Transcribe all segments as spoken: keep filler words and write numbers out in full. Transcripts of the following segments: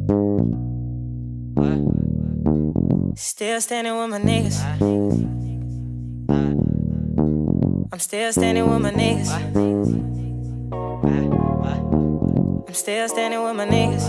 Still standing with my niggas. I'm still standing with my niggas. I'm still standing with my niggas.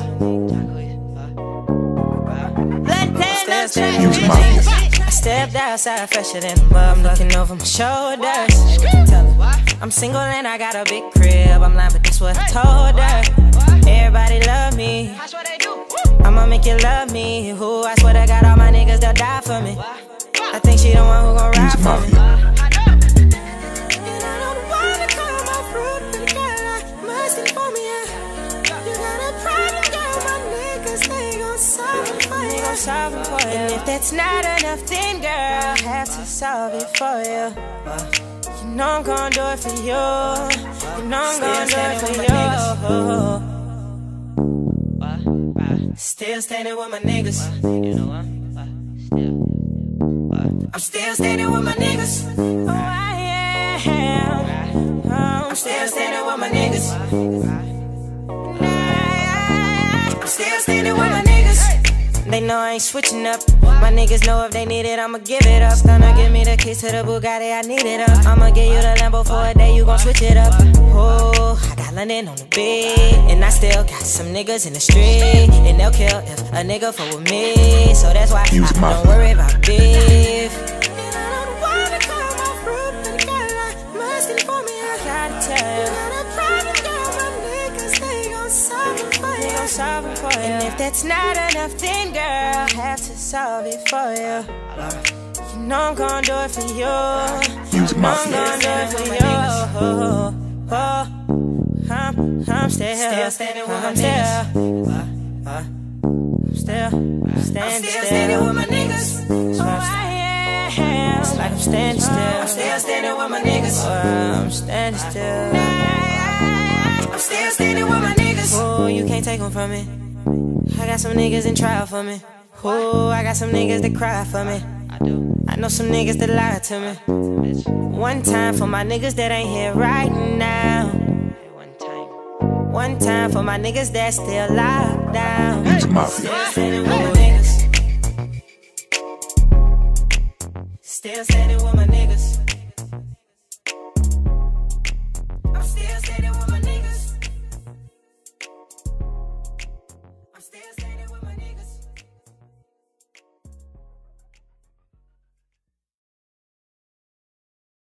I'm still standing with my niggas. I stepped outside fresher than a bum, looking over my shoulders. Tell her I'm single and I got a big crib. I'm lying, but that's what I told her. Everybody love me. I'ma make you love me. Who I swear to God, all my niggas, they'll die for me. I think she the one who gon' ride for me. And I don't wanna call my fruit, but girl, I must inform you. You got a problem, girl, my niggas, they gon' solve it for you. They gon' solve it for you. And if that's not enough, then girl, I have to solve it for you. You know I'm gon' do it for you. You know I'm gon' do it for you. Still standing with my niggas. You know what? I'm still standing with my niggas. Oh, I am. Oh, I'm still standing with my niggas. I'm still standing with my niggas. They know I ain't switching up. My niggas know if they need it, I'ma give it up. Stunner, give me the keys to the Bugatti, I need it up. I'ma give you the Lambo for a day, you gon' switch it up. Oh, I got London on the bed, and I still got some niggas in the street, and they'll kill if a nigga fuck with me. So that's why I don't worry about beef. And I don't wanna call my fruit, but girl, I must inform you. I gotta tell you, you got a problem, girl, my niggas, they gon' solve it for you. They gon' solve it for you. And if that's not enough, then girl, I have to solve it for you. You know I'm gon' do it for you. You know I'm gon' do it for you. Oh, I'm, I'm still, still standing with my niggas. Uh, uh, I'm still, standing, I'm still standing with my niggas. Oh, I am. It's like I'm standing still. I'm still standing with my niggas. Oh, I'm standing still. I'm still standing with my niggas. Oh, you can't take them from me. I got some niggas in trial for me. Oh, I got some niggas that cry for me. I do. I know some niggas that lie to me. One time for my niggas that ain't here right now. One time for my niggas that still locked down. Still standing with my niggas. Still standing with my niggas.